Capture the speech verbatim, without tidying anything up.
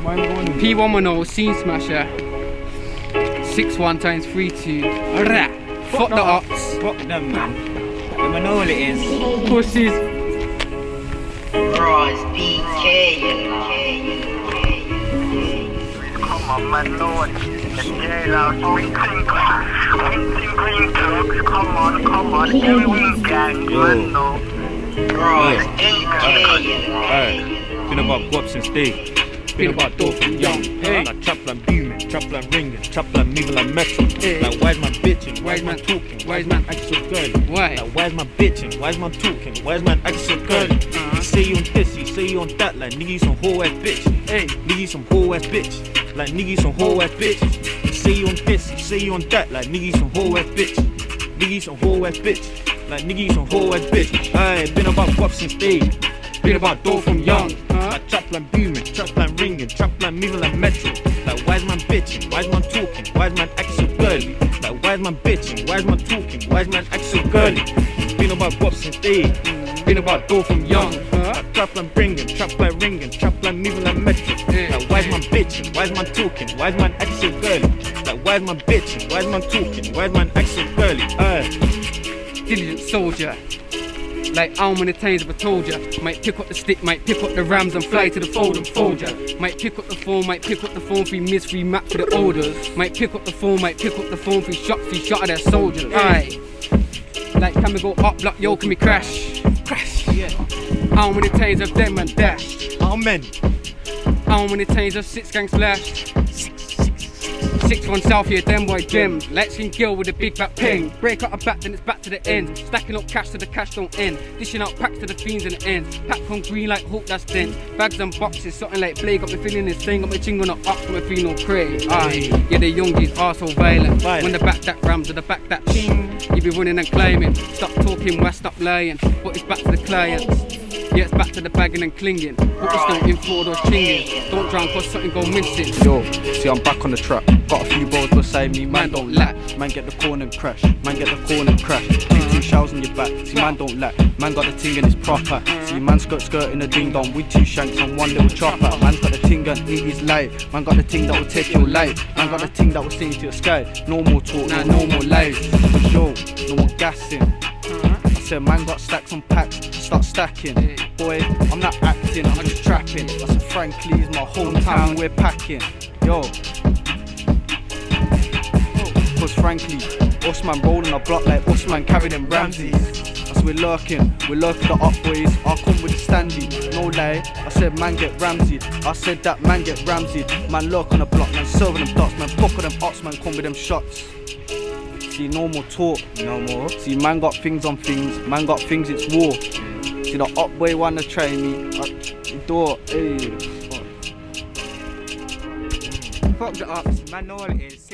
P one one zero, scene smasher. six one times three two. Alright. Fuck the ops. Fuck them, man. Them I know what it is. Pussies. Bro, it's B K, you know. Come on, man, Lord. The jail out, twinkling, twinkling green cloaks. Come on, come on, everyone gang, man, no. Bro, it's B K, you know. Hey, been about guap since day. Been about dope from young. Hey, like trap line beaming, trap line ringing, trap line moving like metro. Hey. Like why's my bitching? Why's Why's my man- talking? why's Why's man man- acting so girly? Why? Like why's my bitching? Why's my talking? Why's man acting so girly? Uh-huh. You say you on this, you say you on that. Like nigga, you some whole ass bitch. Hey. Nigga, you some whole ass bitch. Like nigga, you some whole ass bitch. You say you on this, you say you on that. Like nigga, you some whole ass bitch. Nigga, you some whole ass bitch. Like nigga, you some whole ass bitch. Aye, been about guap since day. Been about dough from young. Uh-huh. Like trap line booming, trap line ringing, trap line moving like metro. Like why's man bitching? Why's man talking? Why's man acting so girly? Like why's man bitching? Why's man talking? Why's man acting so girly? Been about guap since day. Been about dough from young. Like trap line bringing, trap line ringing, trap line moving like metro. Like why's man bitching? Why's man talking? Why's man acting so girly? Like why's man bitching? Why's man talking? Why's man acting so girly? Aye. Diligent soldier. Like how many times have I told ya? Might pick up the stick, might pick up the rams and fly to the fold and fold ya. Might pick up the phone, might pick up the phone, free miss, free map for the orders. Might pick up the phone, might pick up the phone, free shots, free shot of their soldiers. Aye. Like can we go up, block, yo, can we crash? Crash, yeah. How many times have them man dashed? How many? How many times have six gang splashed? Six one south here, them boy gems. Light skin girl with a big back ping. Break up a back, then it's back to the end. Stacking up cash so the cash don't end. Dishing out packs to the fiends in the end. Pack on green like hook, that's dense. Bags and boxes, something like play. Got me feeling this thing, got me ching on the ox, got me feeling no craze. Aye, yeah, the youngies are so violent. Violent. When the back that rams or the back that ching, you be running and climbing. Stop talking, why stop lying? But it's back to the clients. Yeah, it's back to the bagging and clinging. But we still in for those chinging. Don't drown cause something go missing. Yo, see I'm back on the track. Got a few bros beside me, man don't lack. Man get the corner and crash, man get the corner and crash. Two two shells in your back, see man don't lack. Man got the ting and it's proper. See man skirt skirt in a ding dong with two shanks and one little chopper. Man's got the ting and it is life. Man got the ting that will take your life. Man got the ting that will sing to your sky. No more talk, no, no more lies. Yo, no more gassing. I said man got stacks on packs, start stacking. Boy, I'm not acting, I'm just trapping. I said frankly, it's my hometown, we're packing. Yo. Cause frankly, Usman rolling a block like Usman carried them Ramses. As we're lurking, we're lurking the up boys, I'll come with the standy. No lie, I said man get Ramsey. I said that man get Ramsey. Man lurk on the block, man serving them dots, man buck on them ops, man come with them shots. See, no more talk, no more. See, man got things on things, man got things, it's war. See, the up boy wanna try me, I door, hey. Fuck the ups, man know what it is.